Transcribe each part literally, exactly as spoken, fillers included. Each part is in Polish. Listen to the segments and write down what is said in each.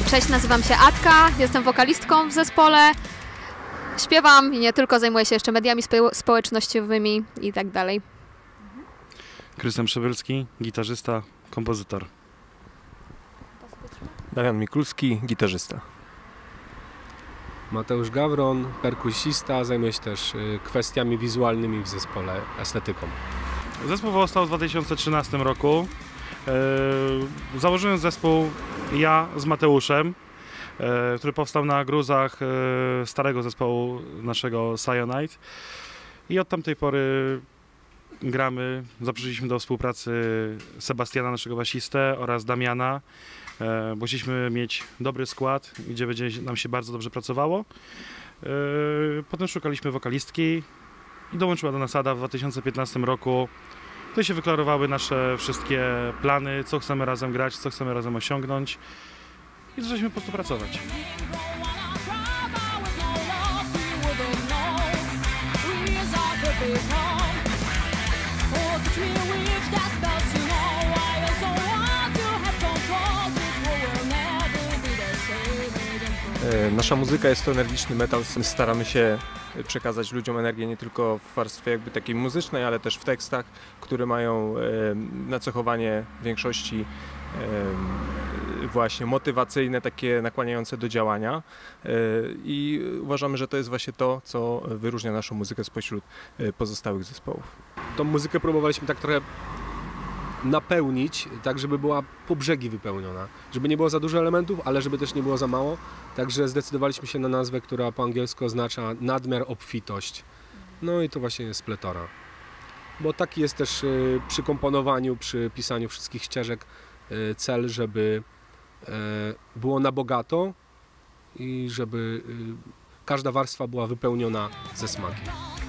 Cześć, nazywam się Atka, jestem wokalistką w zespole. Śpiewam i nie tylko, zajmuję się jeszcze mediami spo społecznościowymi i tak dalej. Krystian Przybylski, gitarzysta, kompozytor. Damian Mikulski, gitarzysta. Mateusz Gawron, perkusista, zajmuje się też kwestiami wizualnymi w zespole, estetyką. Zespół powstał w dwa tysiące trzynastym roku. Yy, założyłem zespół ja z Mateuszem, yy, który powstał na gruzach yy, starego zespołu naszego Cyanide. I od tamtej pory gramy, zaprosiliśmy do współpracy Sebastiana, naszego basistę, oraz Damiana, yy, bo chcieliśmy mieć dobry skład, gdzie będzie nam się bardzo dobrze pracowało. Yy, potem szukaliśmy wokalistki i dołączyła do nas Ada w dwa tysiące piętnastym roku. Tutaj się wyklarowały nasze wszystkie plany, co chcemy razem grać, co chcemy razem osiągnąć i zaczęliśmy po prostu pracować. Nasza muzyka jest to energiczny metal, staramy się przekazać ludziom energię nie tylko w warstwie jakby takiej muzycznej, ale też w tekstach, które mają e, nacechowanie w większości e, właśnie motywacyjne, takie nakłaniające do działania e, i uważamy, że to jest właśnie to, co wyróżnia naszą muzykę spośród e, pozostałych zespołów. Tą muzykę próbowaliśmy tak trochę napełnić, tak żeby była po brzegi wypełniona, żeby nie było za dużo elementów, ale żeby też nie było za mało, także zdecydowaliśmy się na nazwę, która po angielsku oznacza nadmiar, obfitość. No i to właśnie jest pletora, bo taki jest też y, przy komponowaniu, przy pisaniu wszystkich ścieżek y, cel, żeby y, było na bogato i żeby y, każda warstwa była wypełniona ze smakiem.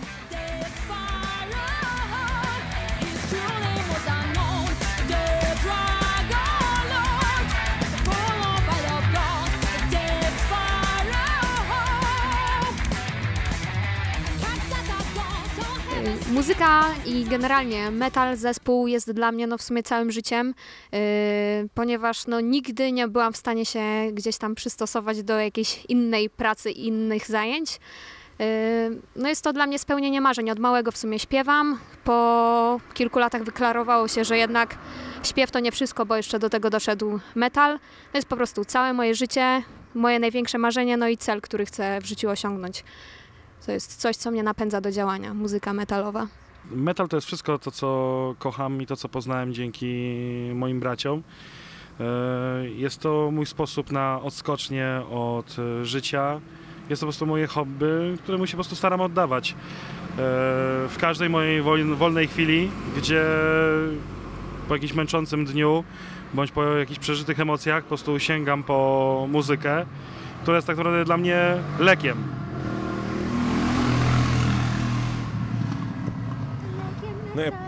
Muzyka i generalnie metal, zespół jest dla mnie no, w sumie całym życiem, yy, ponieważ no, nigdy nie byłam w stanie się gdzieś tam przystosować do jakiejś innej pracy, innych zajęć. Yy, no jest to dla mnie spełnienie marzeń. Od małego w sumie śpiewam. Po kilku latach wyklarowało się, że jednak śpiew to nie wszystko, bo jeszcze do tego doszedł metal. To jest po prostu całe moje życie, moje największe marzenie, no i cel, który chcę w życiu osiągnąć. To jest coś, co mnie napędza do działania, muzyka metalowa. Metal to jest wszystko to, co kocham i to, co poznałem dzięki moim braciom. Jest to mój sposób na odskocznię od życia. Jest to po prostu moje hobby, któremu się po prostu staram oddawać. W każdej mojej wolnej chwili, gdzie po jakimś męczącym dniu, bądź po jakichś przeżytych emocjach, po prostu sięgam po muzykę, która jest tak naprawdę dla mnie lekiem. No ja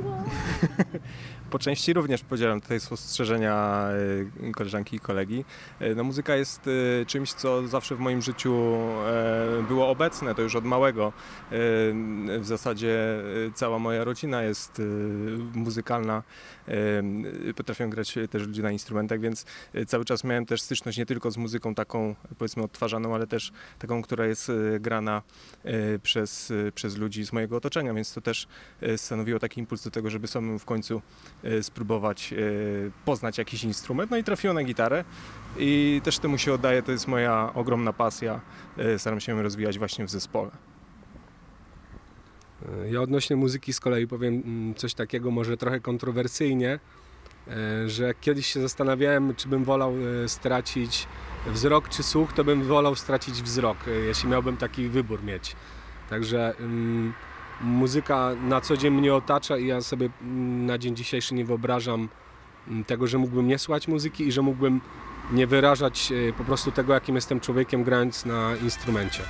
po części również podzielam tutaj spostrzeżenia koleżanki i kolegi. No, muzyka jest czymś, co zawsze w moim życiu było obecne, to już od małego. W zasadzie cała moja rodzina jest muzykalna. Potrafią grać też ludzie na instrumentach, więc cały czas miałem też styczność nie tylko z muzyką taką, powiedzmy, odtwarzaną, ale też taką, która jest grana przez, przez ludzi z mojego otoczenia, więc to też stanowiło taki impuls do tego, żeby samemu w końcu spróbować poznać jakiś instrument. No i trafiło na gitarę i też temu się oddaję, to jest moja ogromna pasja. Staram się ją rozwijać właśnie w zespole. Ja odnośnie muzyki z kolei powiem coś takiego może trochę kontrowersyjnie, że kiedyś się zastanawiałem, czy bym wolał stracić wzrok czy słuch, to bym wolał stracić wzrok, jeśli miałbym taki wybór mieć. Także um, muzyka na co dzień mnie otacza i ja sobie na dzień dzisiejszy nie wyobrażam tego, że mógłbym nie słuchać muzyki i że mógłbym nie wyrażać po prostu tego, jakim jestem człowiekiem, grając na instrumencie.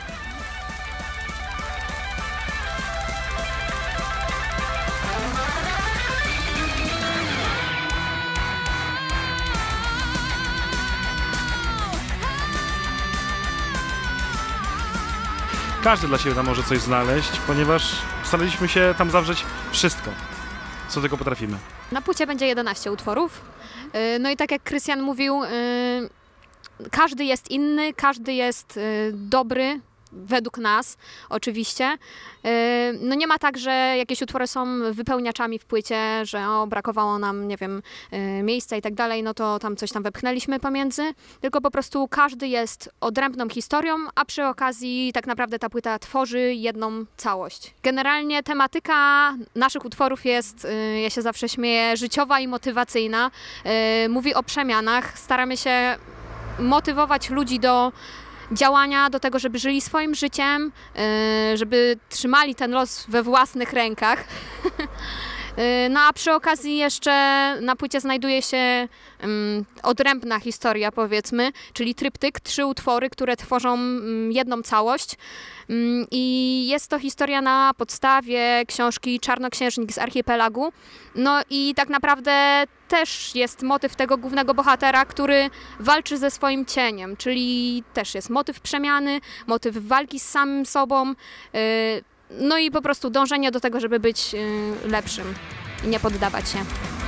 Każdy dla siebie tam może coś znaleźć, ponieważ staraliśmy się tam zawrzeć wszystko, co tylko potrafimy. Na płycie będzie jedenaście utworów. No i tak jak Krystian mówił, każdy jest inny, każdy jest y, dobry, według nas oczywiście. No nie ma tak, że jakieś utwory są wypełniaczami w płycie, że o, brakowało nam, nie wiem, miejsca i tak dalej, no to tam coś tam wepchnęliśmy pomiędzy, tylko po prostu każdy jest odrębną historią, a przy okazji tak naprawdę ta płyta tworzy jedną całość. Generalnie tematyka naszych utworów jest, ja się zawsze śmieję, życiowa i motywacyjna. Mówi o przemianach, staramy się motywować ludzi do działania, do tego, żeby żyli swoim życiem, żeby trzymali ten los we własnych rękach. No a przy okazji jeszcze na płycie znajduje się um, odrębna historia, powiedzmy, czyli tryptyk, trzy utwory, które tworzą um, jedną całość. Um, I jest to historia na podstawie książki Czarnoksiężnik z Archipelagu. No i tak naprawdę też jest motyw tego głównego bohatera, który walczy ze swoim cieniem, czyli też jest motyw przemiany, motyw walki z samym sobą. Yy, No i po prostu dążenie do tego, żeby być y, lepszym i nie poddawać się.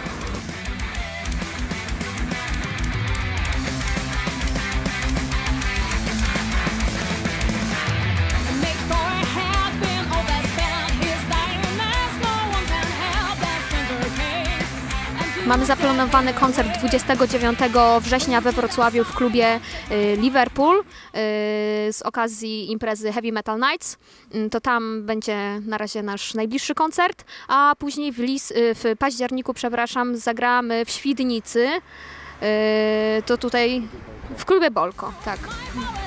Mamy zaplanowany koncert dwudziestego dziewiątego września we Wrocławiu w klubie y, Liverpool y, z okazji imprezy Heavy Metal Nights. Y, to tam będzie na razie nasz najbliższy koncert, a później w, lis, y, w październiku, przepraszam, zagramy w Świdnicy. Y, to tutaj w klubie Bolko, tak.